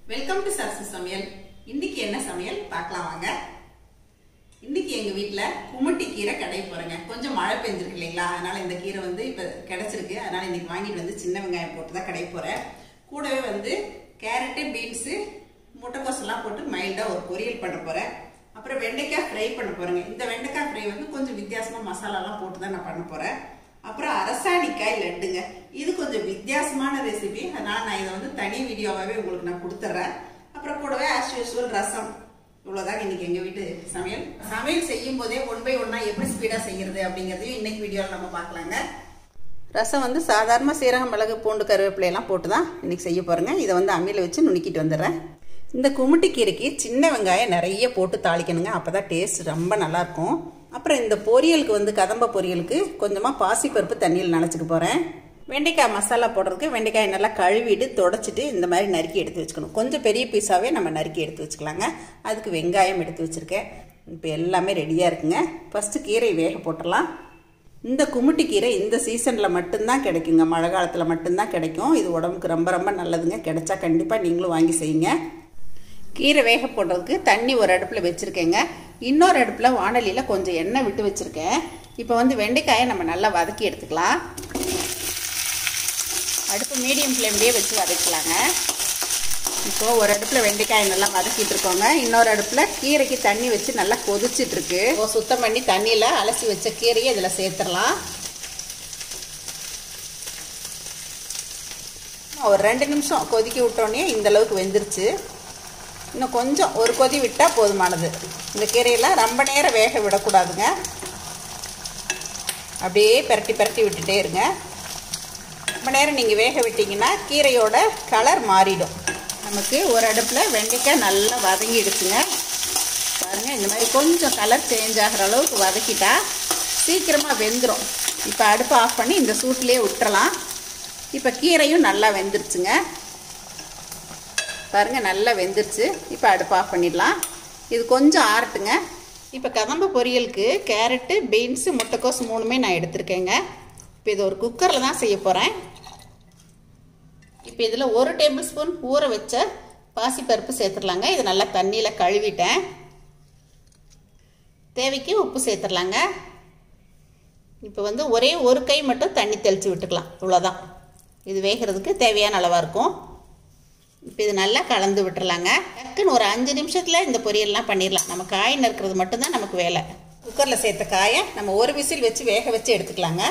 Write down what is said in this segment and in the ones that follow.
Welcome to Sarasu சமையல். இன்னைக்கு என்ன சமையல் பார்க்கலாம் வாங்க. இன்னைக்கு எங்க வீட்ல குமட்டி கீரை கடை போறேங்க. கொஞ்சம் மழை பெஞ்சிருக்கு இல்லைங்களா, அதனால இந்த கீரை இப்ப கிடைச்சிருக்கு. அதனால இன்னைக்கு வாங்கிட்டு சின்ன வெங்காயம் போட்டு தான் கடை போறேன். கூடவே கேரட்டு, பீன்ஸ், முட்டைக்கோஸ் எல்லாம் போட்டு மைல்டா ஒரு பொரியல் பண்ண போறேன். அப்புறம் வெண்டைக்காய் ஃப்ரை பண்ண போறேங்க. இந்த வெண்டைக்காய் ஃப்ரை கொஞ்சம் வித்தியாசமா மசாலாலாம் போட்டு தான் நான் பண்ண போறேன். அப்புறம் அரசாணிக்காய் லட்டுங்க. இது கொஞ்சம் வித்தியாசமான ரெசிபி, அதனால நான் இதை தனி வீடியோவாவே உங்களுக்கு நான் கொடுத்துட்றேன். அப்புறம் கூடவே ஆஸ் யூசுவல் ரசம். இவ்வளவுதான் இன்னைக்கு எங்க வீட்டு சமையல். சமையல் செய்யும் போதே ஒன் பை ஒன்னா எப்படி ஸ்பீடா செய்யறது அப்படிங்கறதையும் இன்னைக்கு வீடியோல நம்ம பார்க்கலாங்க. ரசம் சாதாரண சீரகம், மிளகு, பூண்டு, கருவேப்பிலை எல்லாம் போட்டுதான் இன்னைக்கு செய்ய போறேங்க. இதை அம்மியில வச்சு நுணுக்கிட்டு வந்துடுறேன். இந்த குமட்டி கீரைக்கு சின்ன வெங்காயம் நிறைய போட்டு தாளிக்கணுங்க, அப்பதான் டேஸ்ட் ரொம்ப நல்லா இருக்கும். அப்புறம் இந்த பொரியலுக்கு கதம்ப பொரியலுக்கு கொஞ்சமா பாசிப்பருப்பு தண்ணியில் நனைச்சிக்க போறேன். வெண்டைக்காய் மசாலா போடுறதுக்கு வெண்டைக்காய் நல்லா கழுவிட்டு தொடச்சிட்டு இந்த மாதிரி நறுக்கி எடுத்து வச்சுக்கணும். கொஞ்சம் பெரிய பீஸாவே நம்ம நறுக்கி எடுத்து வச்சுக்கலாங்க. அதுக்கு வெங்காயம் எடுத்து வச்சிருக்கேன். இப்போ எல்லாமே ரெடியா இருக்குங்க. ஃபர்ஸ்ட் கீரை வேக போட்டுடலாம். இந்த குமட்டி கீரை இந்த சீசன்ல மட்டும்தான் கிடைக்குங்க, மழை காலத்துல மட்டும்தான் கிடைக்கும். இது உடம்புக்கு ரொம்ப ரொம்ப நல்லதுங்க. கிடைச்சா கண்டிப்பா நீங்களும் வாங்கி செய்யுங்க. கீரை வேக போடுறதுக்கு தண்ணி ஒரு அடுப்பில் வச்சுருக்கேங்க. இன்னொரு அடுப்பில் வானலியில் கொஞ்சம் எண்ணெய் விட்டு வச்சுருக்கேன். இப்போ வெண்டைக்காயை நம்ம நல்லா வதக்கி எடுத்துக்கலாம். அடுப்பு மீடியம் ஃப்ளேம்லேயே வச்சு வதக்கலாங்க. இப்போது ஒரு அடுப்பில் வெண்டைக்காயை நல்லா வதக்கிட்டு இருக்கோங்க. இன்னொரு அடுப்பில் கீரைக்கு தண்ணி வச்சு நல்லா கொதிச்சிட்ருக்கு. சுத்தம் பண்ணி தண்ணியில் அலசி வச்ச கீரையை இதில் சேர்த்துடலாம். ஒரு 2 நிமிஷம் கொதிக்க விட்டோன்னே இந்தளவுக்கு வெந்துருச்சு. இன்னும் கொஞ்சம் ஒரு கொதி விட்டால் போதுமானது. இந்த கீரையெல்லாம் ரொம்ப நேரம் வேக விடக்கூடாதுங்க. அப்படியே பரட்டி பரட்டி விட்டுட்டே இருங்க. ரொம்ப நேரம் நீங்கள் வேக விட்டிங்கன்னா கீரையோட கலர் மாறிடும். நமக்கு ஒரு அடுப்பில் வெண்டைக்காய் நல்லா வதங்கிடுச்சுங்க. பாருங்கள், இந்த மாதிரி கொஞ்சம் கலர் சேஞ்ச் ஆகிற அளவுக்கு வதக்கிட்டா சீக்கிரமாக வெந்துடும். இப்போ அடுப்பை ஆஃப் பண்ணி இந்த சூட்லேயே விட்டுறலாம். இப்போ கீரையும் நல்லா வெந்துருச்சுங்க. பாருங்கள், நல்லா வெந்துருச்சு. இப்போ அடுப்பு ஆஃப் பண்ணிடலாம். இது கொஞ்சம் ஆறட்டுங்க. இப்போ கதம்ப பொரியலுக்கு கேரட்டு, பீன்ஸு, முட்டைக்கோஸ் 3மே நான் எடுத்துருக்கேங்க. இப்போ இது ஒரு குக்கரில் தான் செய்ய போகிறேன். இப்போ இதில் 1 டேபிள் ஸ்பூன் ஊற வச்ச பாசிப்பருப்பு சேர்த்துடலாங்க. இது நல்லா தண்ணியில் கழுவிட்டேன். தேவைக்கு உப்பு சேர்த்துடலாங்க. இப்போ ஒரே ஒரு கை மட்டும் தண்ணி தெளித்து விட்டுக்கலாம். இவ்வளோதான். இது வேகிறதுக்கு தேவையான அளவாக இருக்கும். இப்போ இது நல்லா கலந்து விட்டுறலாங்க. டக்குன்னு ஒரு 5 நிமிஷத்தில் இந்த பொரியல்லாம் பண்ணிடலாம். நம்ம காய் நறுக்கிறது மட்டும்தான் நமக்கு வேலை. குக்கரில் சேர்த்த காயை நம்ம ஒரு விசில் வச்சு வேக வச்சு எடுத்துக்கலாங்க.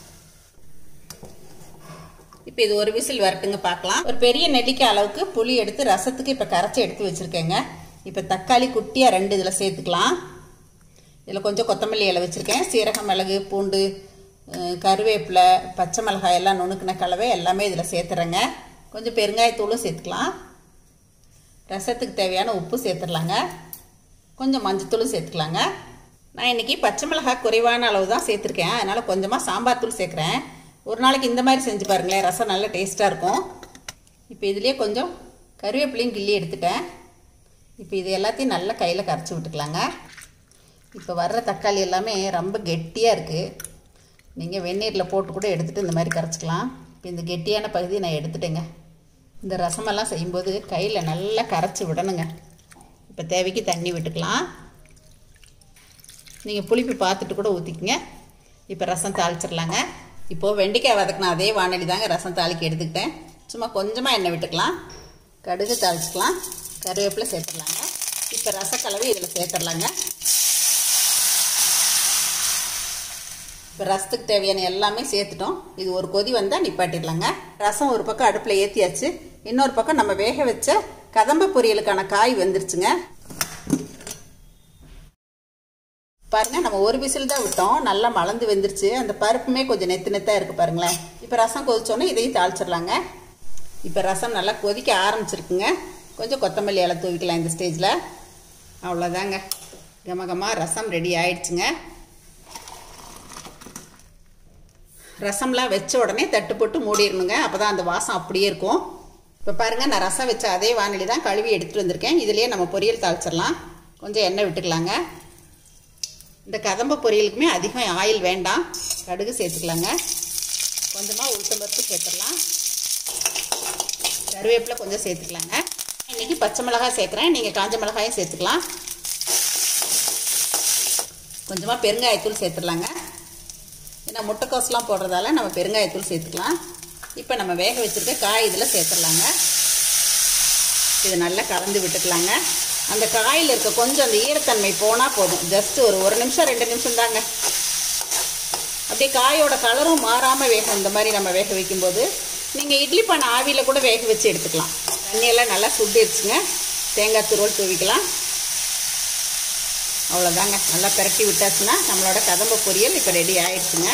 இப்போ இது ஒரு விசில் வரட்டுங்க, பார்க்கலாம். ஒரு பெரிய நெல்லிக்காய் அளவுக்கு புளி எடுத்து ரசத்துக்கு இப்போ கரைச்சி எடுத்து வச்சுருக்கேங்க. இப்போ தக்காளி குட்டியாக 2 இதில் சேர்த்துக்கலாம். இதில் கொஞ்சம் கொத்தமல்லி இலை வச்சுருக்கேன். சீரகம், மிளகு, பூண்டு, கருவேப்பிலை, பச்சை மிளகாய் எல்லாம் நுணுக்கின கலவை எல்லாமே இதில் சேர்த்துறேங்க. கொஞ்சம் பெருங்காயத்தூளும் சேர்த்துக்கலாம். ரசத்துக்கு தேவையான உப்பு சேர்த்துடலாங்க. கொஞ்சம் மஞ்சத்தூளும் சேர்த்துக்கலாங்க. நான் இன்றைக்கி பச்சை மிளகாய் குறைவான அளவு தான் சேர்த்துருக்கேன். அதனால் கொஞ்சமாக சாம்பார் தூள் சேர்க்குறேன். ஒரு நாளைக்கு இந்த மாதிரி செஞ்சு பாருங்களேன், ரசம் நல்லா டேஸ்ட்டாக இருக்கும். இப்போ இதுலேயே கொஞ்சம் கருவேப்பிலையும் கிள்ளி எடுத்துட்டேன். இப்போ இது எல்லாத்தையும் நல்லா கையில் கரைச்சி விட்டுக்கலாங்க. இப்போ வர்ற தக்காளி எல்லாமே ரொம்ப கெட்டியாக இருக்குது. நீங்கள் வெந்நீரில் போட்டு கூட எடுத்துகிட்டு இந்த மாதிரி கரைச்சிக்கலாம். இப்போ இந்த கெட்டியான பகுதியை நான் எடுத்துட்டேங்க. இந்த ரசமெல்லாம் செய்யும்போது கையில் நல்லா கரைச்சி விடணுங்க. இப்போ தேவைக்கு தண்ணி விட்டுக்கலாம். நீங்கள் புளிப்பு பார்த்துட்டு கூட ஊற்றிக்கிங்க. இப்போ ரசம் தாளிச்சிடலாங்க. இப்போது வெண்டைக்காய் வதக்கினா அதே வானொலி தாங்க ரசம் தாளிக்க எடுத்துக்கிட்டேன். சும்மா கொஞ்சமாக எண்ணெய் விட்டுக்கலாம். கடுகு தாளிச்சிக்கலாம். கருவேப்பிலை சேர்த்துடலாங்க. இப்போ ரசக்கலவை இதில் சேர்த்துடலாங்க. இப்போ ரசத்துக்கு தேவையான எல்லாமே சேர்த்துட்டோம். இது ஒரு கொதி வந்தால் நிப்பாட்டிடலாங்க. ரசம் ஒரு பக்கம் அடுப்பில் ஏற்றியாச்சு. இன்னொரு பக்கம் நம்ம வேக வச்ச கதம்ப பொரியலுக்கான காய் வந்துருச்சுங்க. பாருங்க, நம்ம ஒரு விசில் தான் விட்டோம். நல்லா மலர்ந்து வெந்துருச்சு. அந்த பருப்புமே கொஞ்சம் நெத்து நெத்தாக இருக்குது பாருங்களேன். இப்போ ரசம் கொதிச்சோன்னே இதையும் தாளிச்சிடலாங்க. இப்போ ரசம் நல்லா கொதிக்க ஆரம்பிச்சிருக்குங்க. கொஞ்சம் கொத்தமல்லி இலை தூவிக்கலாம் இந்த ஸ்டேஜில். அவ்வளோதாங்க, கமகமாக ரசம் ரெடி ஆயிடுச்சுங்க. ரசம்லாம் வச்ச உடனே தட்டு போட்டு மூடிடணுங்க. அப்போ தான் அந்த வாசம் அப்படியே இருக்கும். இப்போ பாருங்கள், நான் ரசம் வச்ச அதே வானொலி தான் கழுவி எடுத்துகிட்டு வந்திருக்கேன். இதுலேயே நம்ம பொரியல் தாளிச்சிடலாம். கொஞ்சம் எண்ணெய் விட்டுக்கலாங்க. இந்த கதம்ப பொரியலுக்குமே அதிகம் ஆயில் வேண்டாம். கடுகு சேர்த்துக்கலாங்க. கொஞ்சமாக உளுத்தம்பருப்பு சேர்த்துடலாம். கருவேப்பிலை கொஞ்சம் சேர்த்துக்கலாங்க. இன்றைக்கி பச்சை மிளகாய் சேர்க்குறேன், நீங்கள் காஞ்ச மிளகாயும் சேர்த்துக்கலாம். கொஞ்சமாக பெருங்காயத்தூள் சேர்த்துடலாங்க. ஏன்னா முட்டைக்கோஸ்லாம் போடுறதால நம்ம பெருங்காயத்தூள் சேர்த்துக்கலாம். இப்போ நம்ம வேக வச்சுருக்க காய் இதில் சேர்த்துடலாங்க. இது நல்லா கலந்து விட்டுக்கலாங்க. அந்த காயில் இருக்க கொஞ்சம் அந்த ஈரத்தன்மை போனால் போதும். ஜஸ்ட் ஒரு நிமிஷம் 2 நிமிஷம் தாங்க. அப்படியே காயோட கலரும் மாறாமல் வேகும். இந்த மாதிரி நம்ம வேக வைக்கும்போது நீங்கள் இட்லி பானை ஆவியில் கூட வேக வச்சு எடுத்துக்கலாம். தண்ணியெல்லாம் நல்லா சுண்டிடுச்சுங்க. தேங்காய் துருவல் தூவிக்கலாம். அவ்வளோதாங்க. நல்லா பிரட்டி விட்டாச்சுன்னா நம்மளோட கதம்ப பொரியல் இப்போ ரெடி ஆயிடுச்சுங்க.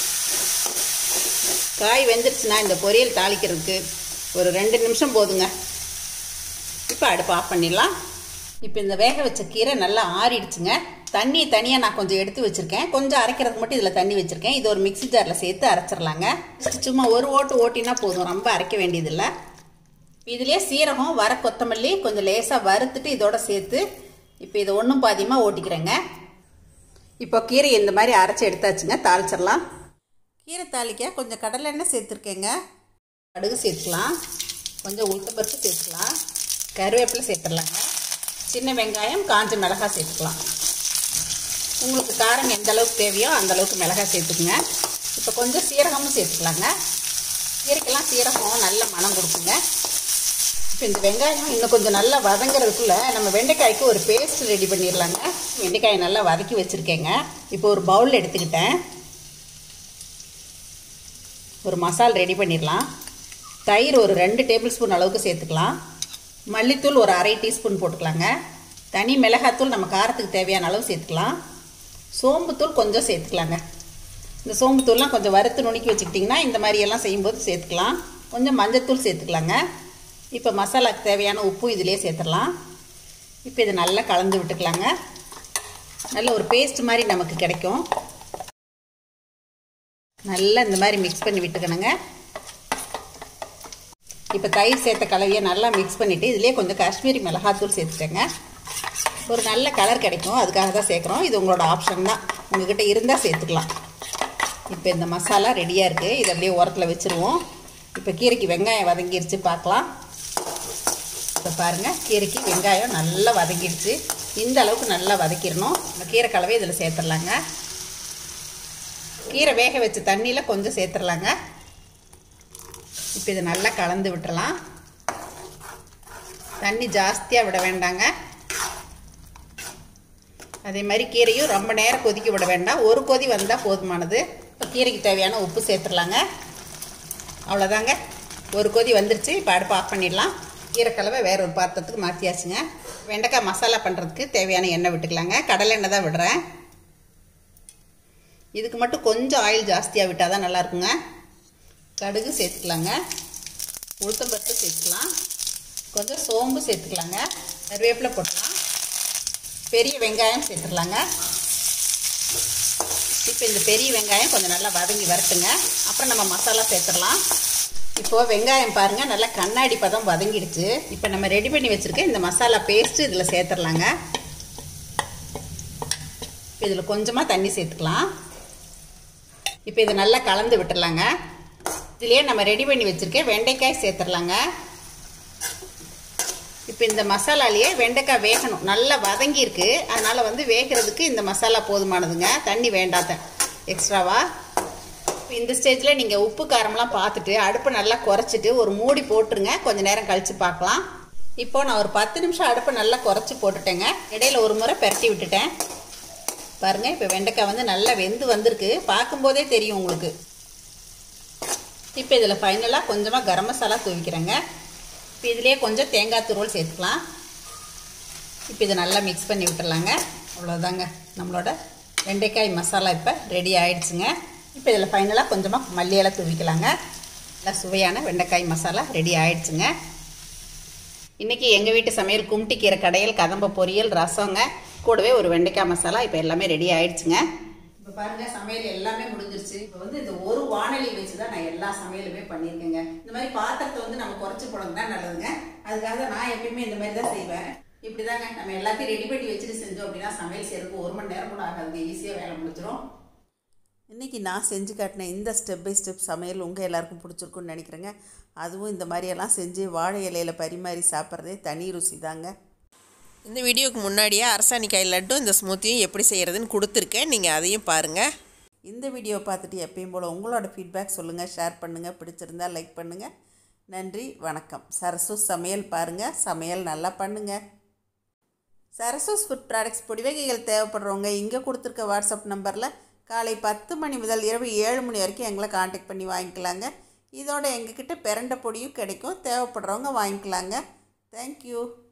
காய் வெந்துருச்சுன்னா இந்த பொரியல் தாளிக்கிறதுக்கு ஒரு 2 நிமிஷம் போதுங்க. இப்போ அடுப்பு ஆஃப் பண்ணிடலாம். இப்போ இந்த வேக வச்ச கீரை நல்லா ஆறிடுச்சுங்க. தண்ணி தனியாக நான் கொஞ்சம் எடுத்து வச்சுருக்கேன். கொஞ்சம் அரைக்கிறதுக்கு மட்டும் இதில் தண்ணி வச்சுருக்கேன். இது ஒரு மிக்ஸி ஜாரில் சேர்த்து அரைச்சிடலாங்க. சும்மா ஒரு ஓட்டினா போதும், ரொம்ப அரைக்க வேண்டியதில்லை. இதுலேயே சீரகம், வர கொத்தமல்லி கொஞ்சம் லேசாக வறுத்துட்டு இதோட சேர்த்து இப்போ இதை ஒன்றும் பாதியமாக ஓட்டிக்கிறேங்க. இப்போ கீரை இந்த மாதிரி அரைச்சி எடுத்தாச்சுங்க. தாளிச்சிடலாம். கீரை தாளிக்க கொஞ்சம் கடலை எண்ணெய் சேர்த்துருக்கேங்க. கடுகு சேர்த்துக்கலாம். கொஞ்சம் உளுத்தம்பருப்பு சேர்த்துக்கலாம். கருவேப்பிலை சேர்த்துடலாங்க. சின்ன வெங்காயம், காஞ்ச மிளகாய் சேர்த்துக்கலாம். உங்களுக்கு காரம் எந்த அளவுக்கு தேவையோ அந்த அளவுக்கு மிளகாய் சேர்த்துக்குங்க. இப்போ கொஞ்சம் சீரகமும் சேர்த்துக்கலாங்க. கீரைக்கெல்லாம் சீரகம் நல்ல மனம் கொடுக்குங்க. இப்போ இந்த வெங்காயம் இன்னும் கொஞ்சம் நல்லா வதங்கிறதுக்குள்ளே நம்ம வெண்டைக்காய்க்கு ஒரு பேஸ்ட் ரெடி பண்ணிடலாங்க. வெண்டைக்காயை நல்லா வதக்கி வச்சுருக்கேங்க. இப்போ ஒரு பவுல் எடுத்துக்கிட்டேன். ஒரு மசால் ரெடி பண்ணிடலாம். தயிர் ஒரு 2 டேபிள் ஸ்பூன் அளவுக்கு சேர்த்துக்கலாம். மல்லித்தூள் ஒரு அரை டீஸ்பூன் போட்டுக்கலாங்க. தனி மிளகாத்தூள் நம்ம காரத்துக்கு தேவையான அளவு சேர்த்துக்கலாம். சோம்புத்தூள் கொஞ்சம் சேர்த்துக்கலாங்க. இந்த சோம்புத்தூள்லாம் கொஞ்சம் வறுத்து நுணுக்கி வச்சுக்கிட்டிங்கன்னா இந்த மாதிரியெல்லாம் செய்யும்போது சேர்த்துக்கலாம். கொஞ்சம் மஞ்சத்தூள் சேர்த்துக்கலாங்க. இப்போ மசாலாக்கு தேவையான உப்பு இதிலே சேர்த்துடலாம். இப்போ இதை நல்லா கலந்து விட்டுக்கலாங்க. நல்ல ஒரு பேஸ்ட் மாதிரி நமக்கு கிடைக்கும். நல்லா இந்த மாதிரி மிக்ஸ் பண்ணி விட்டுக்கணுங்க. இப்போ தயிர் சேர்த்த கலவையை நல்லா மிக்ஸ் பண்ணிவிட்டு இதிலே கொஞ்சம் காஷ்மீரி மிளகாத்தூள் சேர்த்துட்டேங்க. ஒரு நல்ல கலர் கிடைக்கும், அதுக்காக தான் சேர்க்குறோம். இது உங்களோட ஆப்ஷன் தான், உங்கள்கிட்ட இருந்தால் சேர்த்துக்கலாம். இப்போ இந்த மசாலா ரெடியாக இருக்குது. இதை அப்படியே உரத்தில் வச்சுருவோம். இப்போ கீரைக்கு வெங்காயம் வதங்கிடுச்சு பார்க்கலாம். இப்போ பாருங்கள், கீரைக்கு வெங்காயம் நல்லா வதங்கிடுச்சு. இந்த அளவுக்கு நல்லா வதக்கிடணும். இந்த கீரை கலவை இதில் சேர்த்துடலாங்க. கீரை வேக வச்ச தண்ணியில் கொஞ்சம் சேர்த்துடலாங்க. இப்போ இதை நல்லா கலந்து விட்டுறலாம். தண்ணி ஜாஸ்தியாக விட வேண்டாங்க. அதே மாதிரி கீரையும் ரொம்ப நேரம் கொதிக்க விட வேண்டாம். ஒரு கொதி வந்தால் போதுமானது. இப்போ கீரைக்கு தேவையான உப்பு சேர்த்துடலாங்க. அவ்வளோதாங்க, ஒரு கொதி வந்துருச்சு. இப்போ அடுப்பு ஆஃப் பண்ணிடலாம். கீரை கலவை வேற ஒரு பாத்திரத்துக்கு மாற்றியாச்சுங்க. வெண்டைக்காய் மசாலா பண்ணுறதுக்கு தேவையான எண்ணெய் விட்டுக்கலாங்க. கடலை எண்ணெய் தான் விடுறேன். இதுக்கு மட்டும் கொஞ்சம் ஆயில் ஜாஸ்தியாக விட்டால் தான் நல்லாயிருக்குங்க. கடுகு சேர்த்துக்கலாங்க. உளுத்தம்பருப்பு சேர்த்துக்கலாம். கொஞ்சம் சோம்பு சேர்த்துக்கலாங்க. கருவேப்பிலை போட்டுக்கலாம். பெரிய வெங்காயம் சேர்த்துக்கலாங்க. இப்போ இந்த பெரிய வெங்காயம் கொஞ்சம் நல்லா வதங்கி வரட்டுங்க. அப்புறம் நம்ம மசாலா சேர்த்துடலாம். இப்போது வெங்காயம் பாருங்கள் நல்லா கண்ணாடி பதம் வதங்கிடுச்சு. இப்போ நம்ம ரெடி பண்ணி வச்சுருக்க இந்த மசாலா பேஸ்ட்டு இதில் சேர்த்துடலாங்க. இதில் கொஞ்சமாக தண்ணி சேர்த்துக்கலாம். இப்போ இதை நல்லா கலந்து விட்டுடலாங்க. இதுலேயே நம்ம ரெடி பண்ணி வச்சுருக்க வெண்டைக்காய் சேர்த்துடலாங்க. இப்போ இந்த மசாலாலேயே வெண்டைக்காய் வேகணும், நல்லா வதங்கியிருக்கு. அதனால் வேகிறதுக்கு இந்த மசாலா போதுமானதுங்க. தண்ணி வேண்டாத எக்ஸ்ட்ராவா. இந்த ஸ்டேஜில் நீங்கள் உப்பு காரம்லாம் பார்த்துட்டு அடுப்பை நல்லா குறைச்சிட்டு ஒரு மூடி போட்டுருங்க. கொஞ்சம் நேரம் கழித்து பார்க்கலாம். இப்போ நான் ஒரு 10 நிமிஷம் அடுப்பை நல்லா குறைச்சி போட்டுட்டேங்க. இடையில ஒரு முறை பெரட்டி விட்டுட்டேன். பாருங்கள், இப்போ வெண்டைக்காய் நல்லா வெந்து வந்திருக்கு. பார்க்கும்போதே தெரியும் உங்களுக்கு. இப்போ இதில் ஃபைனலாக கொஞ்சமாக கரம் மசாலா தூவிக்கிறேங்க. இப்போ இதிலே கொஞ்சம் தேங்காய் துருவல் சேர்த்துக்கலாம். இப்போ இதை நல்லா மிக்ஸ் பண்ணி விட்டுடலாங்க. அவ்வளோதாங்க, நம்மளோட வெண்டைக்காய் மசாலா இப்போ ரெடி ஆயிடுச்சுங்க. இப்போ இதில் ஃபைனலாக கொஞ்சமாக மல்லியெல்லாம் தூவிக்கலாங்க. நல்லா சுவையான வெண்டைக்காய் மசாலா ரெடி ஆயிடுச்சுங்க. இன்றைக்கி எங்கள் வீட்டு சமையல் கும்ட்டி கீரை கடையல், கதம்ப பொரியல், ரசங்க, கூடவே ஒரு வெண்டைக்காய் மசாலா இப்போ எல்லாமே ரெடி ஆயிடுச்சுங்க. இப்போ பாருங்கள், சமையல் எல்லாமே முடிஞ்சிருச்சு. இப்போ இந்த ஒரு வானொலி வச்சு தான் நான் எல்லா சமையலுமே பண்ணியிருக்கேங்க. இந்த மாதிரி பாத்திரத்தை நம்ம குறைச்சி போனோம்னா நல்லதுங்க. அதுக்காக தான் நான் எப்பயுமே இந்த மாதிரி தான் செய்வேன். இப்படி தாங்க நம்ம எல்லாத்தையும் ரெடி பண்ணி வச்சுட்டு செஞ்சோம் அப்படின்னா சமையல் செய்யறதுக்கு 1 மணி நேரம் கூட ஆகாதுங்க. ஈஸியாக வேலை முடிச்சிடும். இன்றைக்கி நான் செஞ்சு காட்டின இந்த ஸ்டெப் பை ஸ்டெப் சமையல் உங்கள் எல்லாருக்கும் பிடிச்சிருக்குன்னு நினைக்கிறேங்க. அதுவும் இந்த மாதிரியெல்லாம் செஞ்சு வாழை இலையில் பரிமாறி சாப்பிட்றதே தனி ருசி தாங்க. இந்த வீடியோவுக்கு முன்னாடியே அரசாணிக்காய் லட்டும் இந்த ஸ்மூத்தியும் எப்படி செய்கிறதுன்னு கொடுத்துருக்கேன், நீங்கள் அதையும் பாருங்கள். இந்த வீடியோவை பார்த்துட்டு எப்பயும் போல் உங்களோட ஃபீட்பேக் சொல்லுங்கள், ஷேர் பண்ணுங்கள், பிடிச்சிருந்தால் லைக் பண்ணுங்கள். நன்றி, வணக்கம். சரசூஸ் சமையல் பாருங்கள், சமையல் நல்லா பண்ணுங்கள். சரசூஸ் ஃபுட் ப்ராடக்ட்ஸ் பொடி வகைகள் தேவைப்படுறவங்க இங்கே கொடுத்துருக்க வாட்ஸ்அப் நம்பரில் காலை 10 மணி முதல் இரவு 7 மணி வரைக்கும் எங்களை காண்டாக்ட் பண்ணி வாங்கிக்கலாங்க. இதோட எங்ககிட்ட பிரண்டை பொடியும் கிடைக்கும், தேவைப்படுறவங்க வாங்கிக்கலாங்க. தேங்க்யூ.